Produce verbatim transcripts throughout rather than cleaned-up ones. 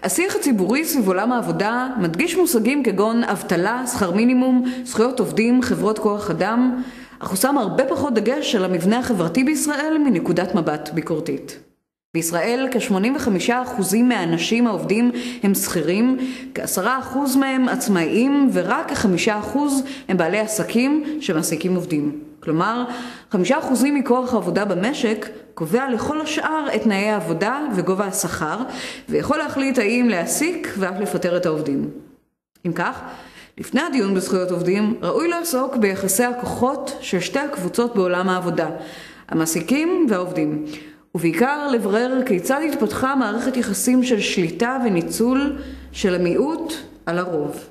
השיח הציבורי סביב עולם העבודה מדגיש מושגים כגון אבטלה, שכר מינימום, זכויות עובדים, חברות כוח אדם, אך הוא שם הרבה פחות דגש על המבנה החברתי בישראל מנקודת מבט ביקורתית. בישראל כ-שמונים וחמישה אחוז מהאנשים העובדים הם שכירים, כ-עשרה אחוז מהם עצמאיים ורק כ-חמישה אחוז הם בעלי עסקים שמעסיקים עובדים. כלומר, חמישה אחוז מכוח העבודה במשק קובע לכל השאר את תנאי העבודה וגובה השכר, ויכול להחליט האם להעסיק ואף לפטר את העובדים. אם כך, לפני הדיון בזכויות עובדים, ראוי לעסוק ביחסי הכוחות של שתי הקבוצות בעולם העבודה, המעסיקים והעובדים, ובעיקר לברר כיצד התפתחה מערכת יחסים של שליטה וניצול של המיעוט על הרוב.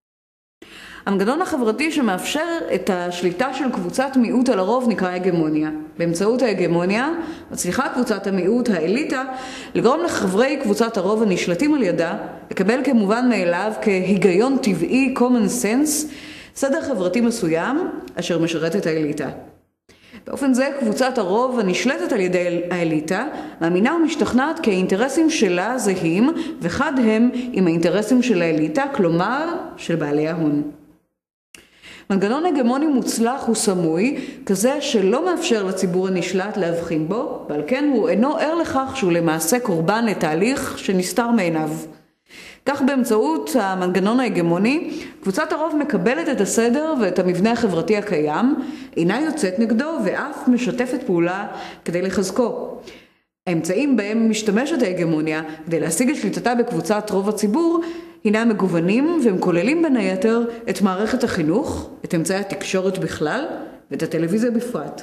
המנגנון החברתי שמאפשר את השליטה של קבוצת מיעוט על הרוב נקרא הגמוניה. באמצעות ההגמוניה מצליחה קבוצת המיעוט, האליטה, לגרום לחברי קבוצת הרוב הנשלטים על ידה לקבל כמובן מאליו כהיגיון טבעי, common sense, סדר חברתי מסוים אשר משרת את האליטה. באופן זה קבוצת הרוב הנשלטת על ידי האליטה מאמינה ומשתכנעת כי האינטרסים שלה זהים וחד הם עם האינטרסים של האליטה, כלומר של בעלי ההון. מנגנון הגמוני מוצלח וסמוי, כזה שלא מאפשר לציבור הנשלט להבחין בו, ועל כן הוא אינו ער לכך שהוא למעשה קורבן לתהליך שנסתר מעיניו. כך באמצעות המנגנון ההגמוני, קבוצת הרוב מקבלת את הסדר ואת המבנה החברתי הקיים, אינה יוצאת נגדו ואף משתפת פעולה כדי לחזקו. האמצעים בהם משתמשת ההגמוניה כדי להשיג את שליטתה בקבוצת רוב הציבור, הינם מגוונים והם כוללים בין היתר את מערכת החינוך, את אמצעי התקשורת בכלל ואת הטלוויזיה בפרט.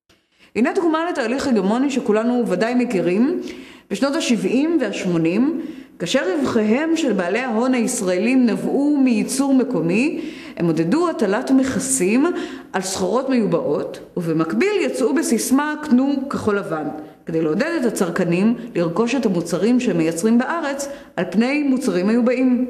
הנה דוגמה לתהליך הגמוני שכולנו ודאי מכירים. בשנות ה-שבעים וה-שמונים, כאשר רווחיהם של בעלי ההון הישראלים נבעו מייצור מקומי, הם עודדו הטלת מכסים על סחורות מיובאות, ובמקביל יצאו בסיסמה קנו כחול לבן, כדי לעודד את הצרכנים לרכוש את המוצרים שמייצרים בארץ על פני מוצרים מיובאים.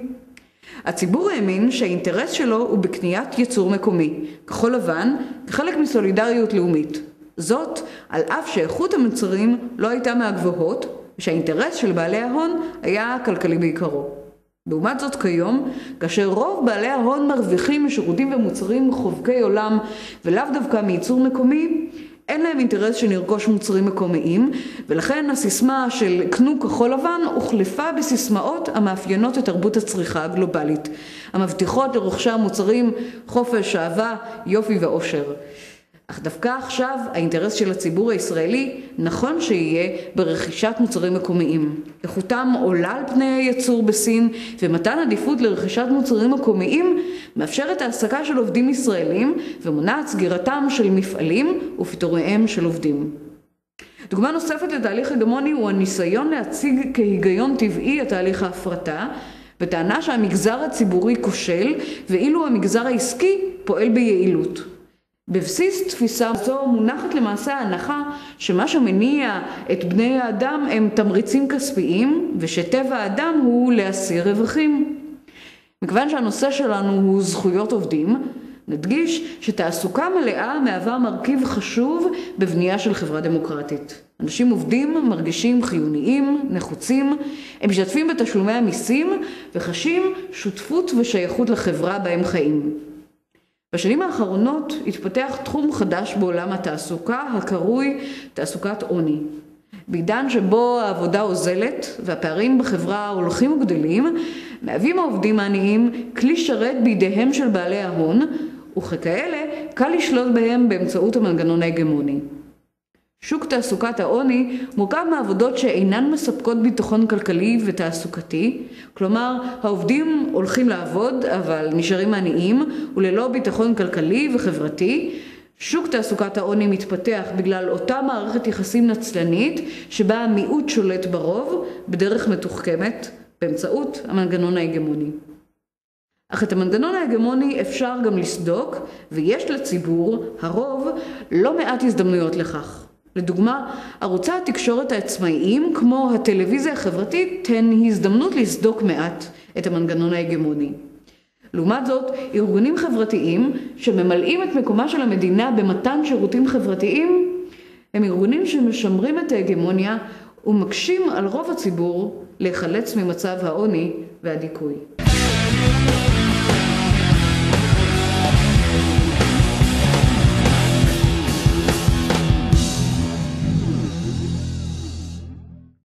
הציבור האמין שהאינטרס שלו הוא בקניית ייצור מקומי, כחול לבן, כחלק מסולידריות לאומית. זאת על אף שאיכות המוצרים לא הייתה מהגבוהות, ושהאינטרס של בעלי ההון היה כלכלי בעיקרו. לעומת זאת כיום, כאשר רוב בעלי ההון מרוויחים משירותים ומוצרים חובקי עולם ולאו דווקא מייצור מקומי, אין להם אינטרס שנרכוש מוצרים מקומיים, ולכן הסיסמה של קנו כחול לבן הוחלפה בסיסמאות המאפיינות את תרבות הצריכה הגלובלית, המבטיחות לרוכשי המוצרים חופש, אהבה, יופי ואושר. אך דווקא עכשיו האינטרס של הציבור הישראלי נכון שיהיה ברכישת מוצרים מקומיים. איכותם עולה על פני הייצור בסין, ומתן עדיפות לרכישת מוצרים מקומיים מאפשרת העסקה של עובדים ישראלים ומונעת סגירתם של מפעלים ופיטוריהם של עובדים. דוגמה נוספת לתהליך הגמוני הוא הניסיון להציג כהיגיון טבעי את תהליך ההפרטה, בטענה שהמגזר הציבורי כושל ואילו המגזר העסקי פועל ביעילות. בבסיס תפיסה זו מונחת למעשה ההנחה שמה שמניע את בני האדם הם תמריצים כספיים ושטבע האדם הוא להסיר רווחים. מכיוון שהנושא שלנו הוא זכויות עובדים, נדגיש שתעסוקה מלאה מהווה מרכיב חשוב בבנייה של חברה דמוקרטית. אנשים עובדים מרגישים חיוניים, נחוצים, הם משתתפים בתשלומי המיסים וחשים שותפות ושייכות לחברה בהם חיים. בשנים האחרונות התפתח תחום חדש בעולם התעסוקה הקרוי תעסוקת עוני. בעידן שבו העבודה הוזלת והפערים בחברה הולכים וגדלים, מהווים העובדים העניים כלי שרת בידיהם של בעלי ההון, וככאלה קל לשלוט בהם באמצעות המנגנון ההגמוני. שוק תעסוקת העוני מורכב מעבודות שאינן מספקות ביטחון כלכלי ותעסוקתי, כלומר העובדים הולכים לעבוד אבל נשארים עניים וללא ביטחון כלכלי וחברתי. שוק תעסוקת העוני מתפתח בגלל אותה מערכת יחסים נצלנית שבה המיעוט שולט ברוב בדרך מתוחכמת באמצעות המנגנון ההגמוני. אך את המנגנון ההגמוני אפשר גם לסדוק, ויש לציבור, הרוב, לא מעט הזדמנויות לכך. לדוגמה, ערוצי התקשורת העצמאיים כמו הטלוויזיה החברתית הן הזדמנות לסדוק מעט את המנגנון ההגמוני. לעומת זאת, ארגונים חברתיים שממלאים את מקומה של המדינה במתן שירותים חברתיים הם ארגונים שמשמרים את ההגמוניה ומקשים על רוב הציבור להיחלץ ממצב העוני והדיכוי.